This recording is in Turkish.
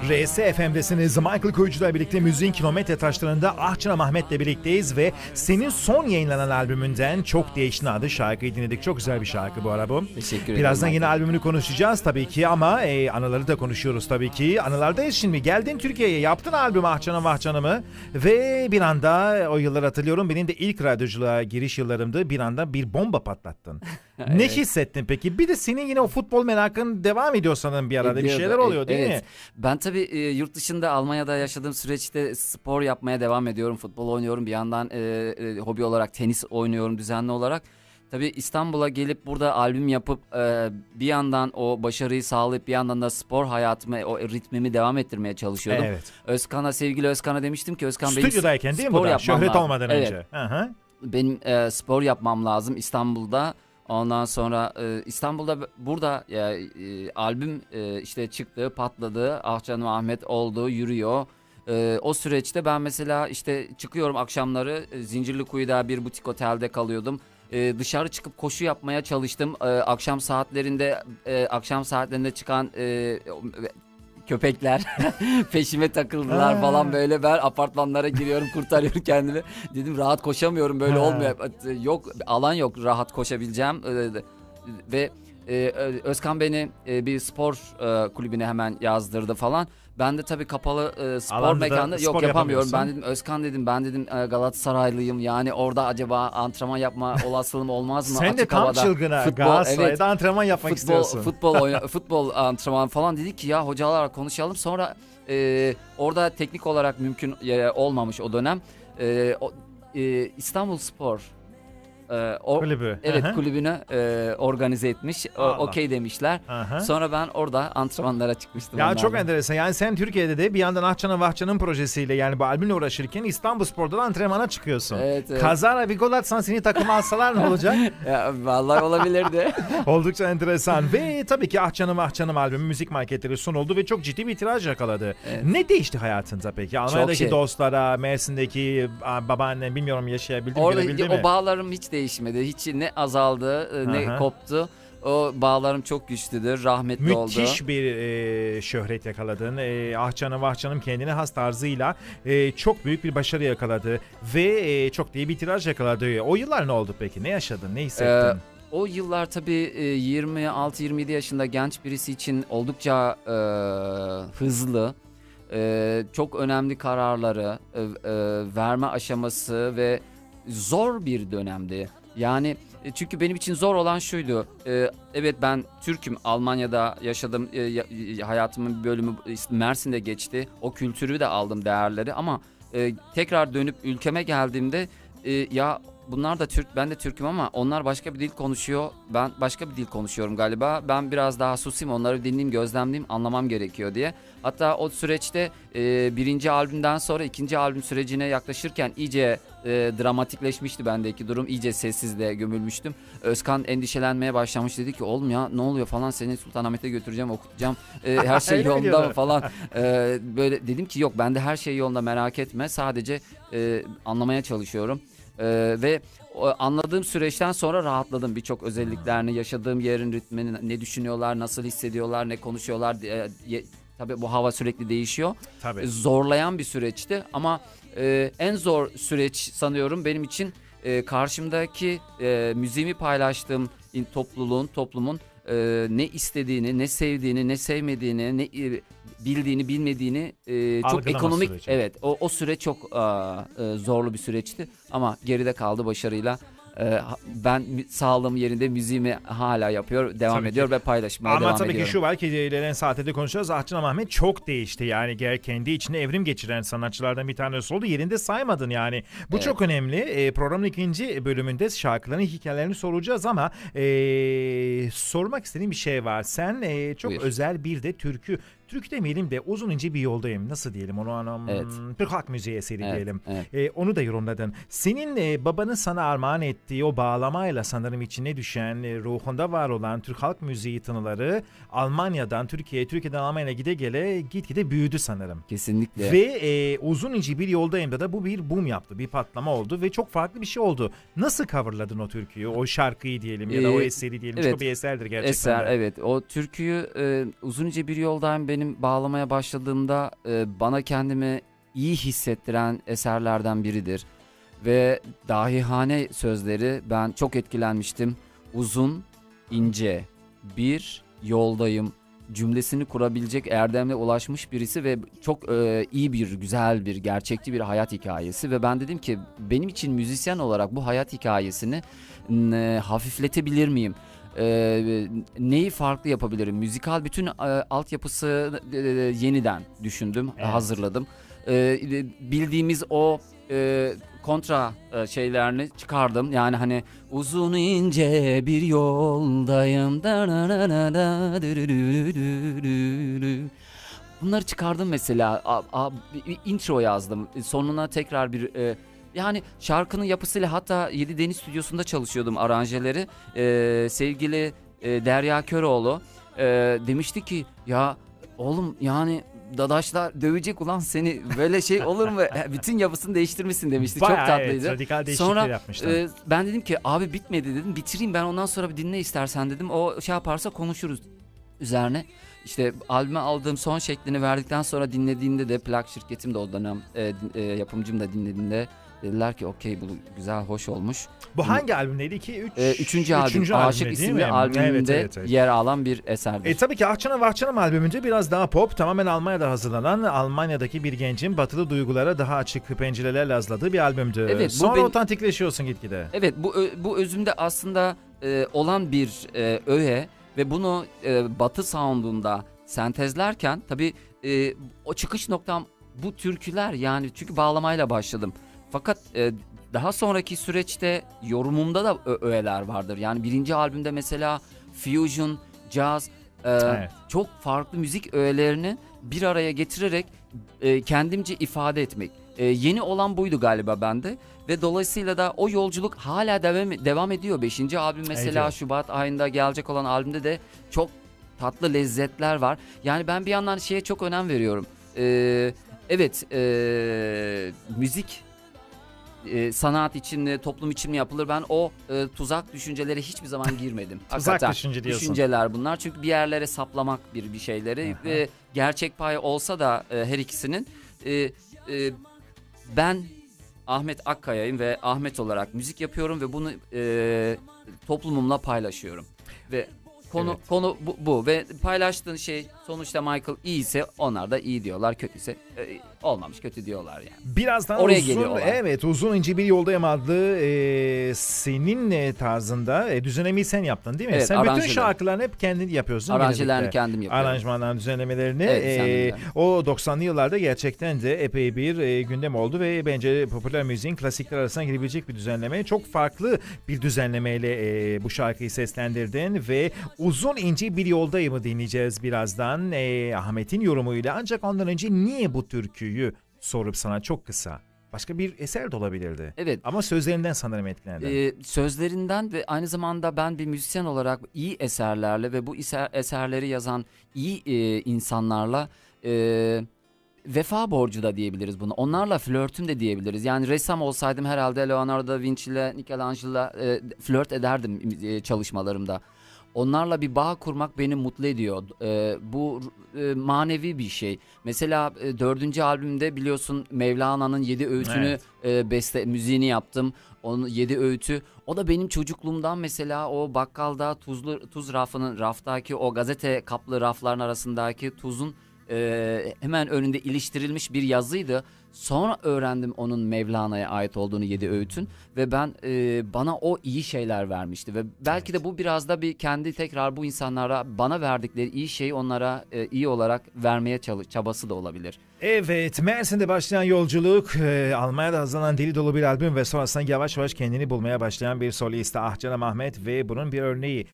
RSFM'desiniz. Michael Koyucu'la birlikte müziğin kilometre taşlarında Ahçınar Ahmet'le birlikteyiz ve senin son yayınlanan albümünden Çok Değiştin adlı şarkıyı dinledik. Çok güzel bir şarkı bu arada bu. Teşekkür ederim. Birazdan yine albümünü konuşacağız tabii ki ama anıları da konuşuyoruz tabii ki. Anılardayız şimdi. Geldin Türkiye'ye, yaptın albüm Ahçanım Vahçanım'ı ve bir anda o yılları hatırlıyorum. Benim de ilk radyoculuğa giriş yıllarımdı. Bir anda bir bomba patlattın. Evet. Ne hissettin peki? Bir de senin yine o futbol merakın devam ediyor sanırım bir arada. Bir şeyler oluyor değil mi? Ben tabii yurt dışında Almanya'da yaşadığım süreçte spor yapmaya devam ediyorum. Futbol oynuyorum. Bir yandan hobi olarak tenis oynuyorum düzenli olarak. Tabii İstanbul'a gelip burada albüm yapıp bir yandan o başarıyı sağlayıp bir yandan da spor hayatımı, o ritmimi devam ettirmeye çalışıyordum. Evet. Sevgili Özkan'a demiştim ki Özkan benim stüdyodayken değil mi bu da? Şöhret olmadan önce. Hı-hı. Benim spor yapmam lazım İstanbul'da. Ondan sonra İstanbul'da burada albüm işte çıktı, patladı. Ahçanım Ahmet oldu, yürüyor. O süreçte ben mesela işte çıkıyorum akşamları Zincirlikuyu'da bir butik otelde kalıyordum. Dışarı çıkıp koşu yapmaya çalıştım. Akşam saatlerinde çıkan köpekler peşime takıldılar falan böyle. Ben apartmanlara giriyorum, kurtarıyorum kendimi. Dedim rahat koşamıyorum, böyle olmuyor. Yok, alan yok rahat koşabileceğim. Ve Özkan beni bir spor kulübüne hemen yazdırdı falan. Ben de tabii kapalı spor mekanda yok yapamıyorum. Ben dedim Özkan dedim Galatasaraylıyım. Yani orada acaba antrenman yapma olasılığım olmaz mı? Sen de tam çılgına Galatasaray'da antrenman yapmak istiyorsun. Futbol antrenman falan dedik ki ya hocalarla konuşalım. Sonra orada teknik olarak mümkün olmamış o dönem. İstanbul Spor kulübü. Evet, Aha. Kulübünü organize etmiş. Okey demişler. Aha. Sonra ben orada antrenmanlara çıkmıştım. Ya çok enteresan. Yani sen Türkiye'de de bir yandan Ahçanım Vahçanım projesiyle yani bu albümle uğraşırken İstanbul Spor'da da antrenmana çıkıyorsun. Evet. Kazara bir gol atsan seni takıma alsalar ne olacak? Ya, vallahi olabilirdi. Oldukça enteresan. Ve tabii ki Ahçanım Vahçanım albümü müzik marketleri sunuldu ve çok ciddi bir tiraj yakaladı. Evet. Ne değişti hayatında peki? Almanya'daki dostlara, Mersin'deki babaannen bilmiyorum yaşayabildim mi? Orada o bağlarım hiç değişmedi. Hiç ne azaldı ne koptu. O bağlarım çok güçlüdür. Rahmetli oldu. Müthiş bir şöhret yakaladın. Ahçanım Vahçanım kendine has tarzıyla çok büyük bir başarı yakaladı. Ve çok iyi bir tiraj yakaladı. O yıllar ne oldu peki? Ne yaşadın? Ne hissettin? O yıllar tabii 26-27 yaşında genç birisi için oldukça hızlı. Çok önemli kararları verme aşaması ve zor bir dönemdi. Yani çünkü benim için zor olan şuydu. Evet, ben Türk'üm. Almanya'da yaşadım. Hayatımın bir bölümü Mersin'de geçti. O kültürü de aldım, değerleri. Ama tekrar dönüp ülkeme geldiğimde ya bunlar da Türk, ben de Türk'üm ama onlar başka bir dil konuşuyor. Ben başka bir dil konuşuyorum galiba. Ben biraz daha susayım, onları dinleyeyim, gözlemleyeyim, anlamam gerekiyor diye. Hatta o süreçte birinci albümden sonra ikinci albüm sürecine yaklaşırken iyice dramatikleşmişti bendeki durum. İyice sessizliğe gömülmüştüm. Özkan endişelenmeye başlamış, dedi ki oğlum ya ne oluyor falan, seni Sultanahmet'e götüreceğim, okutacağım. Her şey yolunda mı falan. Böyle dedim ki yok, bende her şey yolunda, merak etme. Sadece anlamaya çalışıyorum. Ve anladığım süreçten sonra rahatladım. Birçok özelliklerini, yaşadığım yerin ritmini, ne düşünüyorlar, nasıl hissediyorlar, ne konuşuyorlar. Tabii bu hava sürekli değişiyor. Tabii. Zorlayan bir süreçti ama en zor süreç sanıyorum benim için karşımdaki müziğimi paylaştığım toplumun ne istediğini, ne sevdiğini, ne sevmediğini, ne bildiğini, bilmediğini çok ekonomik süreci. Evet, o süreç çok zorlu bir süreçti ama geride kaldı başarıyla. Ben sağlığım yerinde, müziğimi hala yapıyor, devam ediyor ve paylaşmaya devam ediyorum. Ama tabii ki şu var ki ilerleyen saatte konuşacağız. Ahçanım Ahmet çok değişti. Yani kendi içinde evrim geçiren sanatçılardan bir tanesi oldu. Yerinde saymadın yani. Bu çok önemli. Programın ikinci bölümünde şarkıların hikayelerini soracağız ama sormak istediğim bir şey var. Sen çok özel bir de Türk demeyelim de uzun ince bir yoldayım. Nasıl diyelim onu? Türk halk müziği eseri diyelim. Evet. Onu da yorumladın. Senin babanın sana armağan ettiği o bağlamayla sanırım içine düşen, ruhunda var olan Türk halk müziği tınıları Almanya'dan Türkiye'den Almanya'ya gitgide büyüdü sanırım. Kesinlikle. Ve uzun ince bir yoldayım da bu bir boom yaptı. Bir patlama oldu ve çok farklı bir şey oldu. Nasıl coverladın o türküyü, o şarkıyı diyelim ya da o eseri diyelim. Evet. Çok bir eserdir gerçekten. Eser, evet. O türküyü uzun ince bir yoldayım benim benim bağlamaya başladığımda bana kendimi iyi hissettiren eserlerden biridir. Ve dahihane sözleri, ben çok etkilenmiştim. Uzun, ince, bir yoldayım cümlesini kurabilecek erdemle ulaşmış birisi ve çok iyi bir, güzel bir, gerçekçi bir hayat hikayesi. Ve ben dedim ki benim için müzisyen olarak bu hayat hikayesini hafifletebilir miyim? Neyi farklı yapabilirim? Müzikal bütün altyapısı yeniden düşündüm, hazırladım. Bildiğimiz o kontra şeylerini çıkardım. Yani hani uzun ince bir yoldayım. Bunları çıkardım mesela. Intro yazdım. Sonuna tekrar bir yani şarkının yapısıyla, hatta Yedi Deniz Stüdyosu'nda çalışıyordum aranjeleri. Sevgili Derya Köroğlu demişti ki ya oğlum, yani Dadaşlar dövecek ulan seni, böyle şey olur mu? Bütün yapısını değiştirmişsin demişti. Bayağı çok tatlıydı. Evet, radikal değişiklikler yapmışlar. Ben dedim ki abi bitmedi dedim. Bitireyim ben, ondan sonra bir dinle istersen dedim. O şey yaparsa konuşuruz üzerine. İşte albüme aldığım son şeklini verdikten sonra dinlediğimde de, plak şirketim de o dönem yapımcım da dinlediğinde dediler ki okey, bu güzel, hoş olmuş. Bu hangi albümdeydi? 2, 3? Üçüncü albüm. Aşık isimli albümünde yer alan bir eserdir. Tabii ki Ahçın'a Vahçın'ım albümünde biraz daha pop, tamamen Almanya'da hazırlanan, Almanya'daki bir gencin batılı duygulara daha açık pencerelerle hazırladığı bir albümdü. Evet, sonra otantikleşiyorsun gitgide. Evet, bu özümde aslında olan bir öğe ve bunu batı sound'unda sentezlerken tabii o çıkış noktam bu türküler, yani çünkü bağlamayla başladım. Fakat daha sonraki süreçte yorumumda da öğeler vardır. Yani birinci albümde mesela fusion, jazz, çok farklı müzik öğelerini bir araya getirerek kendimce ifade etmek. Yeni olan buydu galiba bende ve dolayısıyla da o yolculuk hala devam ediyor. 5. albüm mesela Şubat ayında gelecek olan albümde de çok tatlı lezzetler var. Yani ben bir yandan şeye çok önem veriyorum. Evet, müzik sanat için mi, toplum için mi yapılır? Ben o tuzak düşüncelere hiçbir zaman girmedim. Tuzak düşünceler bunlar. Çünkü bir yerlere saplamak bir şeyleri ve gerçek payı olsa da her ikisinin. Ben Ahmet Akkaya'yım ve Ahmet olarak müzik yapıyorum ve bunu toplumumla paylaşıyorum. Ve konu bu ve paylaştığın şey sonuçta Michael iyiyse onlar da iyi diyorlar, kötüyse olmamış, kötü diyorlar yani. Birazdan oraya uzun, geliyorlar. Evet, uzun ince bir yoldayım adlı senin tarzında düzenlemeyi sen yaptın değil mi? Evet, sen bütün şarkılarını hep kendin yapıyorsun. Aranjelerini kendim yapıyorum. Aranjmanların düzenlemelerini. O 90'lı yıllarda gerçekten de epey bir gündem oldu ve bence popüler müziğin klasikler arasına girebilecek bir düzenleme. Çok farklı bir düzenlemeyle bu şarkıyı seslendirdin ve uzun ince bir yoldayımı dinleyeceğiz birazdan Ahmet'in yorumuyla. Ancak ondan önce niye bu türküyü sorup sana çok kısa. Başka bir eser de olabilirdi. Evet. Ama sözlerinden sanırım etkilendim. Sözlerinden ve aynı zamanda ben bir müzisyen olarak iyi eserlerle ve bu eserleri yazan iyi insanlarla vefa borcu da diyebiliriz bunu. Onlarla flörtüm de diyebiliriz. Yani ressam olsaydım herhalde Leonardo da Vinci ile Michelangelo'la flört ederdim çalışmalarımda. Onlarla bir bağ kurmak beni mutlu ediyor. Bu manevi bir şey. Mesela 4. albümde biliyorsun Mevlana'nın 7 öğütünü müziğini yaptım. Onun 7 öğütü. O da benim çocukluğumdan mesela o bakkalda tuz raftaki o gazete kaplı rafların arasındaki tuzun hemen önünde iliştirilmiş bir yazıydı. Sonra öğrendim onun Mevlana'ya ait olduğunu 7 öğütün ve ben bana o iyi şeyler vermişti ve belki de bu biraz da bir kendi tekrar bu insanlara bana verdikleri iyi şeyi onlara iyi olarak vermeye çabası da olabilir. Evet, Mersin'de başlayan yolculuk, Almanya'da hazırlanan deli dolu bir albüm ve sonrasında yavaş yavaş kendini bulmaya başlayan bir solist Ahçın'a Ahmet ve bunun bir örneği